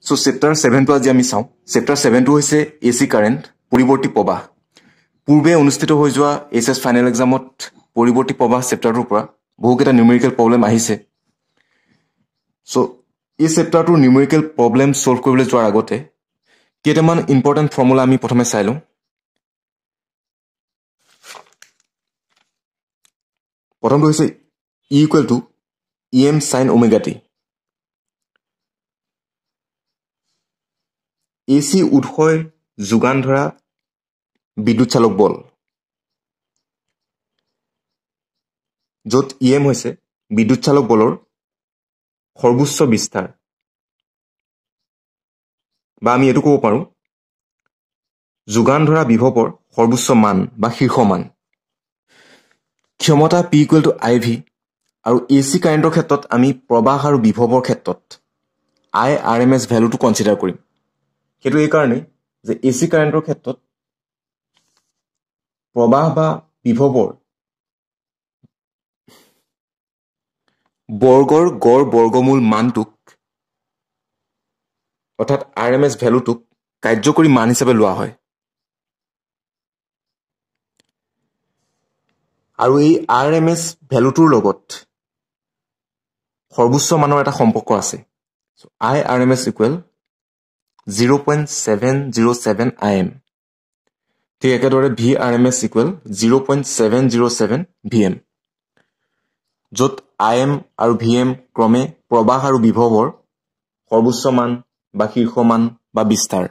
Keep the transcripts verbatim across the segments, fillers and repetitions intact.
So chapter seven to আজি আমি চাও chapter seven to হৈছে এসি কারেন্ট পরিবর্তী প্রবাহ পূর্বে অনুষ্ঠিত হৈ যোৱা এসএস ফাইনাল এক্সামত পরিবর্তী প্রবাহ চ্যাপ্টারটোৰ পৰা বহুকেটা নিউমেৰিকেল প্ৰবলেম আহিছে সো এই চ্যাপ্টাৰটোৰ নিউমেৰিকেল প্ৰবলেম সলভ কৰিবলৈ যোৱাৰ আগতে কেইটামান ইম্পৰ্টেন্ট ফৰ্মুলা আমি প্ৰথমে চাই লওঁ প্ৰথমটো হৈছে E equal to em sin omega t AC উৎসই যোগান ধৰা বিদ্যুৎ চালক বল যত em হৈছে বিদ্যুৎ চালক বলৰ সৰ্বোচ্চ বিস্তাৰ বা আমি এটো ক'ব পাৰো যোগান ধৰা বিভৱৰ সৰ্বোচ্চ মান বা শীৰ্ষ মান ক্ষমতা p equal to iv আৰু এসি কাৰেন্টৰ ক্ষেত্ৰত আমি প্ৰবাহ আৰু বিভৱৰ ক্ষেত্ৰত i rms ভ্যালুটো কনসিডাৰ কৰিম কিন্তু এই কাৰণে যে এসি কাৰেন্টৰ ক্ষেত্ৰত প্ৰবাহ বা বিভৱৰ বৰ্গৰ গড় বৰ্গমূল মানটোক অৰ্থাৎ আৰএমএস ভ্যালুটোক কাৰ্যকৰী মান হিচাপে লোৱা হয় আৰু এই আৰএমএস ভ্যালুটোৰ লগত সৰ্বোচ্চ মানৰ এটা সম্পৰ্ক আছে so i rms equal zero point seven zero seven I M ঠিক একেদৰে V R M S equal zero point seven zero seven V M যত I M আৰু V M ক্ৰমে প্ৰবাহ আৰু বিভৱৰ সৰ্বোচ্চ মান বা শীৰ্ষ মান বা বিস্তাৰ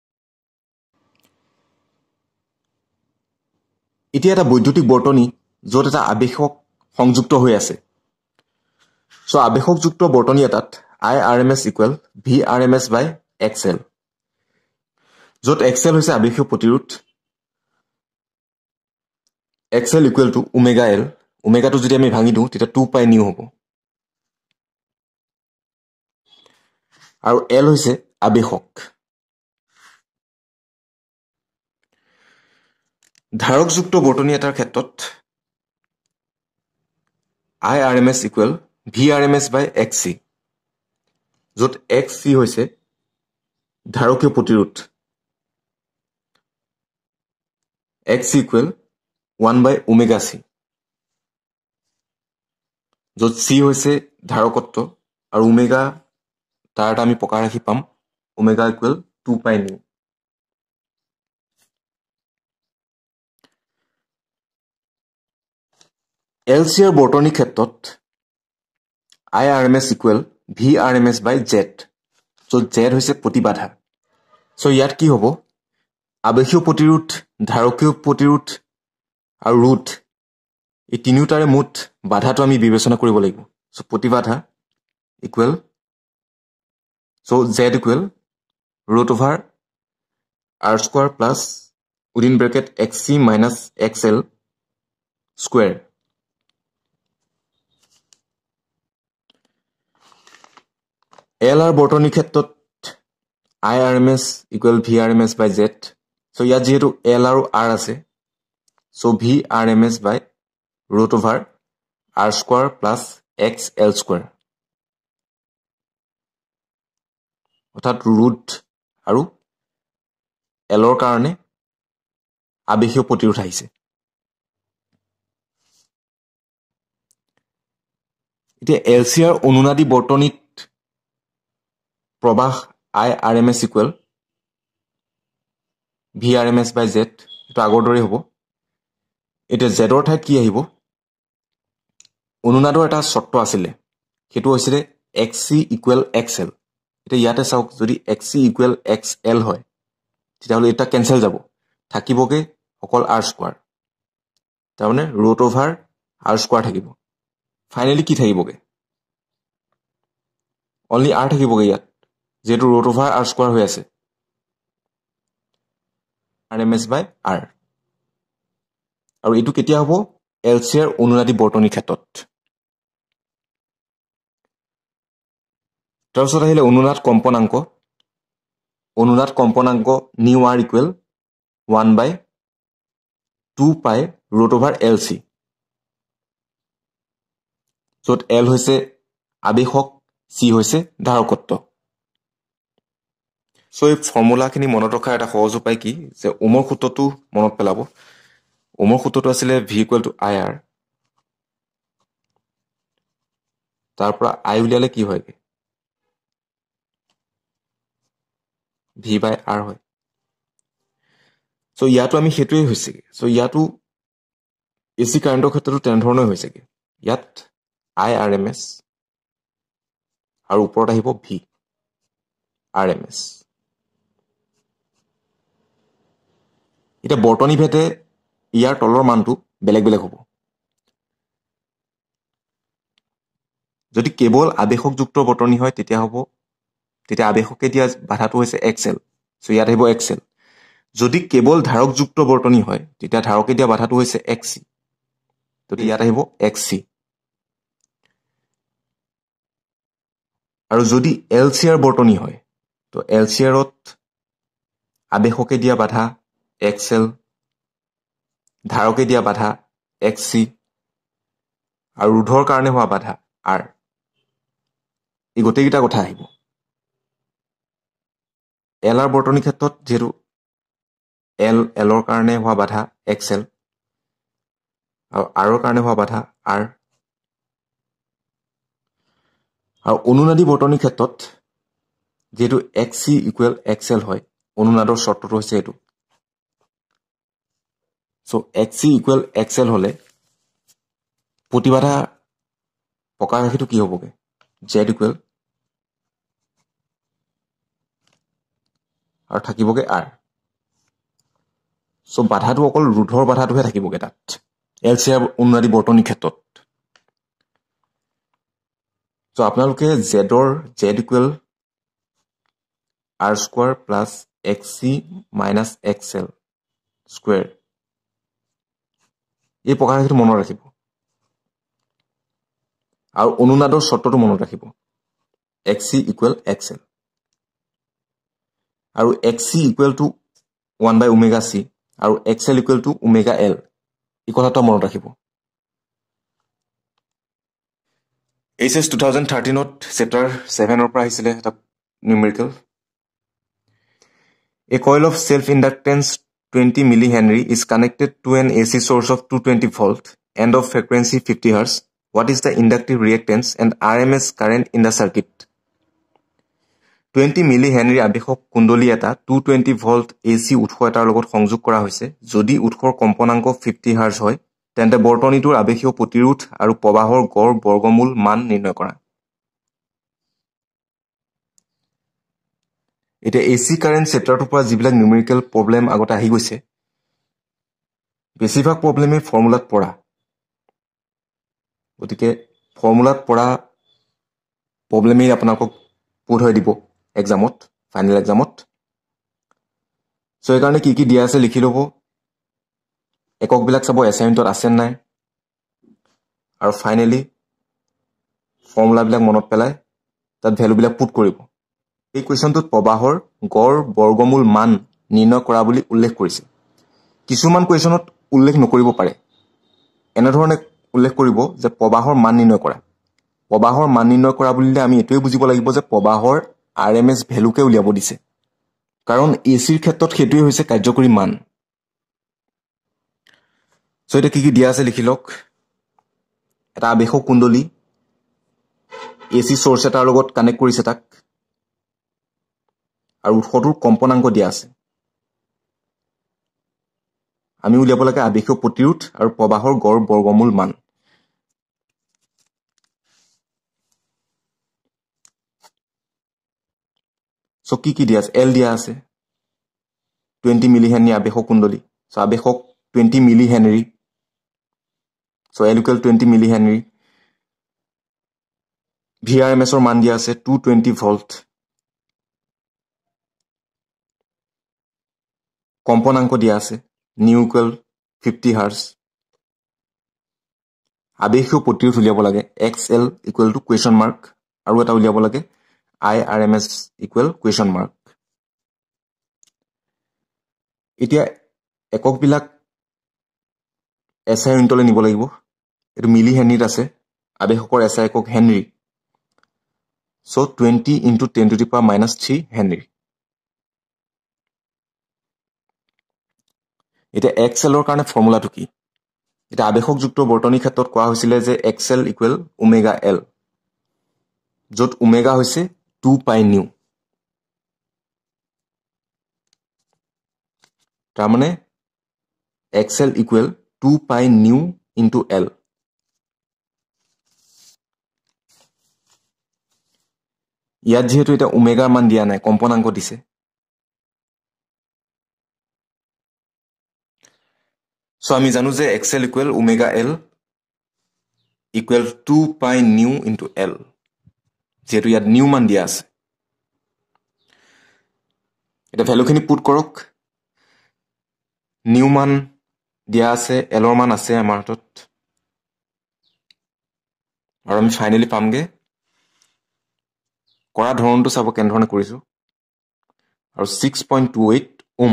এতিয়া এটা বৈদ্যুতিক বৰ্তনী যত এটা আবেশক সংযুক্ত হৈ আছে সো আবেশকযুক্ত বৰ্তনী এটাত I R M S equal V R M S by X L যত X L হৈছে আবেশীয় প্ৰতিৰোধ X L equal to omega L omega টো যদি আমি ভাঙি দিও তেতিয়া two pi nu হ'ব আৰু L হৈছে আবেশক ধাৰকযুক্ত বৰ্তনী এটাৰ ক্ষেত্ৰত I R M S equal V R M S by X C যত X C হৈছে ধাৰকীয় প্ৰতিৰোধ X equal one by omega C যত C হৈছে ধাৰকত্ব আৰু omega তাৰ আমি প্ৰকাৰ ৰাখি পাম omega equal two pi nu L C R বৰ্তনী ক্ষেত্ৰত I R M S equal V R M S by Z যত Z হৈছে প্ৰতিবাধা সো ইয়াত কি হ'ব আবেশীয় প্ৰতিৰোধ ধাৰকীয় প্ৰতিৰোধ আৰু ৰোধ এই তিনিটাৰে মুঠ বাধাটো আমি বিবেচনা কৰিব লাগিব সো প্ৰতিবাধা equal so Z equal root over r square plus within bracket xc minus xl square L R বৰ্তনী ক্ষেত্ৰত I R M S equal V R M S by Z so ইয়াত যেহেতু L আৰু R আছে so V R M S by root over r square plus xl square অৰ্থাৎ root আৰু L ৰ কাৰণে আবেশীয় প্ৰতিৰোধ আহিছে এতিয়া L C R অনুনাদী বৰ্তনীত প্ৰবাহ I R M S equal V R M S by Z এটা আগৰ দৰে হ'ব এটা Z ৰ ঠাইত কি আহিব অনুনাদৰ এটা শৰ্ত আছিল হেতু হৈছিল Xc equal X L এটা ইয়াতে চাওক যদি Xc equal X L হয় তেতিয়াহলে এটা ক্যান্সেল যাব থাকিবগে অকল r স্কয়াৰ তাৰমানে root over r স্কয়াৰ থাকিব ফাইনালি কি থাকিবগে only r থাকিবগে ইয়াত যেটো root over r square হৈ আছে R M S by R আৰু এটো কেতিয়া হ'ব L C R অনুনাদী বৰ্তনী ক্ষেত্ৰত তাৰছত আহিলে অনুনাদ কম্পনাংক অনুনাদ কম্পনাংক nu r equal one by two pi root over L C যত L হৈছে আবেশক C হৈছে ধাৰকত্ব সো এই ফৰ্মুলাখিনি মনত ৰখাৰ এটা সহজ উপায় কি যে ওমৰ সূত্ৰটো মনত পেলাব ওমৰ সূত্ৰটো আছিলে v equal to I R তাৰ পৰা i উলিয়ালে কি হয়গে v বাই r হয় সো ইয়াতো আমি হেতুই হৈছেগে সো ইয়াতো এসি কাৰেন্টৰ ক্ষেত্ৰতো তেনেধৰণে হৈছেগে ইয়াত i rms আৰু ওপৰত আহিব v rms এটা বৰ্তনী ভেদে ইয়াৰ তলৰ মানটো বেলেগ বেলেগ হ'ব যদি কেৱল আবেশকযুক্ত বৰ্তনী হয় তেতিয়া হ'ব তেতিয়া আবেশকে দিয়া বাধাটো হৈছে xl সো ইয়াত আহিব xl যদি কেৱল ধাৰকযুক্ত বৰ্তনী হয় তেতিয়া ধাৰকে দিয়া বাধাটো হৈছে xc তো ইয়াত আহিব xc আৰু যদি lcr বৰ্তনী হয় তো lcrত আবেশকে দিয়া বাধা xl ধাৰকে দিয়া বাধা xc আৰু ৰোধৰ কাৰণে হোৱা বাধা r এই গোটেইকেইটা কথা আহিব lr বৰ্তনী ক্ষেত্ৰত যেটো l lৰ কাৰণে হোৱা বাধা xl আৰু r ৰ কাৰণে হোৱা বাধা r আৰু অনুনাদী বৰ্তনীৰ ক্ষেত্ৰত যেটো xc ইকুৱেল xl হয় অনুনাদৰ শৰ্তটো হৈছে এটো সো xc ইকুৱেল xl হলে প্ৰতিবাধা প্ৰকাৰ ৰাশিটো কি হ'বগে z ইকুৱেল আৰু থাকিবগে r সো বাধাটো অকল ৰোধৰ বাধাটোহে থাকিবগে তাত lcr অনুনাদী বৰ্তনীৰ ক্ষেত্ৰত সো আপোনালোকে z ৰ z equal r square plus xc minus xl square এই প্ৰকাৰ ৰাশিটো মনত ৰাখিব আৰু অনুনাদৰ শৰ্তটো মনত ৰাখিব xc ইকুৱেল xl আৰু xc equal to one by omega c আৰু xl equal to omega l এই কথাটো মনত ৰাখিব H S twenty thirteen ত chapter seven ৰ পৰা আহিছিলে এটা numerical A coil of self-inductance twenty millihenry is connected to an A C source of two hundred twenty volt and of frequency fifty hertz. What is the inductive reactance and R M S current in the circuit? twenty millihenry আবেশক কুণ্ডলী এটা two hundred twenty volt A C উৎস এটাৰ লগত সংযোগ কৰা হৈছে যদি উৎসৰ কম্পনাংক fifty hertz হয় তেন্তে বৰ্তনীটোৰ আবেশীয় প্ৰতিৰোধ আৰু প্ৰবাহৰ গড় বৰ্গমূল মান নিৰ্ণয় কৰা এটা A C কাৰেন্ট চেপ্টাৰটোৰ পৰা যিবিলাক নিউমেৰিকেল প্ৰবলেম আগতে আহি গৈছে বেছিভাগ প্ৰবলেমে ফৰ্মুলাত পঢ়া গতিকে ফৰ্মুলাত পঢ়া প্ৰবলেমে আপোনাক পুট হৈ দিব এক্সামত ফাইনেল এক্সামত সো এই কাৰণে কি কি দিয়া আছে লিখি লব একক বিলাক চাব এসাইনমেন্টত আছে নাই আৰু ফাইনালি ফৰ্মুলা বিলাক মনত পেলাই তাত ভ্যালু বিলাক পুট কৰিব এই কোৱেশ্চনটোত প্ৰবাহৰ গড় বৰ্গমূল মান নিৰ্ণয় কৰা বুলি উল্লেখ কৰিছে কিছুমান কোৱেশ্চনত উল্লেখ নকৰিব পাৰে এনে ধৰণে উল্লেখ কৰিব যে প্ৰবাহৰ মান নিৰ্ণয় কৰা প্ৰবাহৰ মান নিৰ্ণয় কৰা বুলিলে আমি এটোই বুজিব লাগিব যে প্ৰবাহৰ R M S ভ্যালুকে উলিয়াব দিছে কাৰণ A C ৰ ক্ষেত্ৰত হেতুই হৈছে কাৰ্যকৰী মান সো এটা কি কি দিয়া আছে লিখি লওক এটা আবেশক কুণ্ডলী A C সোর্স এটাৰ লগত কানেক্ট কৰিছে তাক আৰু উৎসটোৰ কম্পনাংক দিয়া আছে আমি উলিয়াব লাগে আবেশীয় প্ৰতিৰোধ আৰু প্ৰবাহৰ গড় বৰ্গমূল মান সো কি কি দিয়া আছে L দিয়া আছে twenty মিলিহেনৰি আবেশক কুণ্ডলী সো আবেশক twenty millihenry so L equal twenty millihenry V R M S ৰ মান দিয়া আছে two hundred twenty ভোল্ট কম্পনাংক দিয়া আছে নিউ ইকুৱেল fifty hertz আবেশীয় প্ৰতিৰোধ উলিয়াব লাগে X L equal to question mark আৰু এটা উলিয়াব লাগে I R M S equal question mark এতিয়া একক বিলাক এসআই ইউনিটলৈ নিব লাগিব এটো মিলি হেনৰিত আছে আবেশকৰ এসআই একক henry so twenty into ten to the power minus three henry এতিয়া এক্সএলৰ কাৰণে ফৰ্মুলাটো কি এটা আবেশকযুক্ত বৰ্তনীৰ ক্ষেত্ৰত কোৱা হৈছিল যে এক্সএল ইকুৱেল ওমেগা এল য'ত ওমেগা হৈছে টু পাই নিউ তাৰ মানে XL equal two pi nu into L ইয়াত যেহেতু এটা ওমেগাৰ মান দিয়া নাই কম্পনাংক দিছে সো আমি জানো যে XL equal omega L equal two pi nu into L যেহেতু ইয়াত নিউ মান দিয়া আছে এটা ভ্যালুখিনি পুট কৰক নিউ মান দিয়া আছে এলৰ মান আছে আমাৰ হাতত আৰু আমি ফাইনালি পামগে কৰা ধৰণটো চাব কেন ধৰণে কৰিছো আৰু six point two eight ohm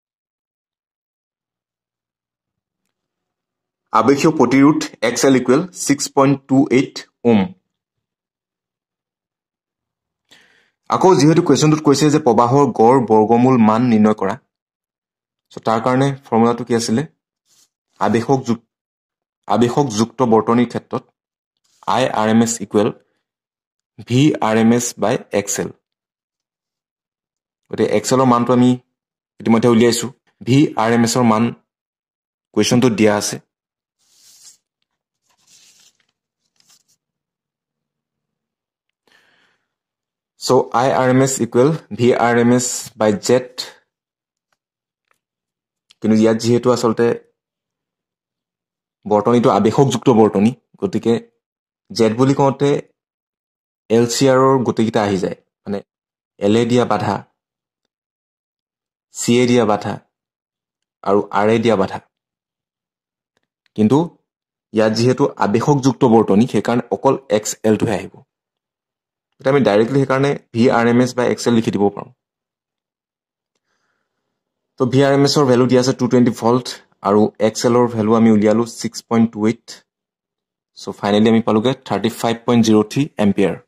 আবেশীয় প্ৰতিৰোধ XL equal six point two eight ohm আকৌ যেহেতু কোৱেশ্যনটোত কৈছে যে প্ৰবাহৰ গড় বৰ্গমূল মান নিৰ্ণয় কৰা সো তাৰ কাৰণে ফৰ্মুলাটো কি আছিল আবেশক যুক্ত আবেশক যুক্ত বৰ্তনীৰ ক্ষেত্ৰত I R M S equal V R M S by XL গতিকে এক্সএলৰ মানটো আমি ইতিমধ্যে উলিয়াইছো ভি আৰ এম এছৰ মান কুৱেশ্যনটোত দিয়া আছে so I R M S equal V R M S by Z কিন্তু ইয়াত যেহেতু আচলতে বৰ্তনীটো আবেশকযুক্ত বৰ্তনী গতিকে জেড বুলি কওঁতে এল চি আৰৰ গোটেইকেইটা আহি যায় মানে এল এ দিয়া বাধা চি এ দিয়া বাধা আৰু আৰ এ দিয়া বাধা কিন্তু ইয়াত যেহেতু আবেশকযুক্ত বৰ্তনী সেইকাৰণে অকল এক্স এলটোহে আহিব এটা আমি ডাইৰেক্টলি সেইকাৰণে V R M S by XL লিখি দিব পাৰোঁ তো ভি আৰ এম এছৰ ভেলু দিয়া আছে টু টুৱেণ্টি ভল্ট আৰু এক্সএলৰ ভেলু আমি উলিয়ালো six point two eight so finally আমি পালোগে thirty five point zero' three ampere